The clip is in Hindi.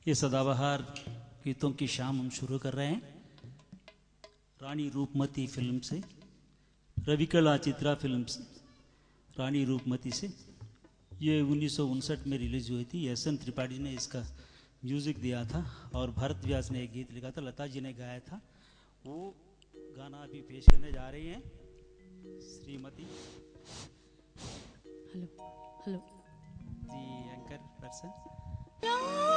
ये सदाबहार गीतों की शाम हम शुरू कर रहे हैं रानी रूपमती फिल्म से, रविकला चित्रा फिल्म से, रानी रूपमती से। ये 1959 में रिलीज हुई थी। एस.एन. त्रिपाठी ने इसका म्यूज़िक दिया था और भरत व्यास ने एक गीत लिखा था, लता जी ने गाया था। वो गाना अभी पेश करने जा रही हैं Shrimati hello hello the anchor person.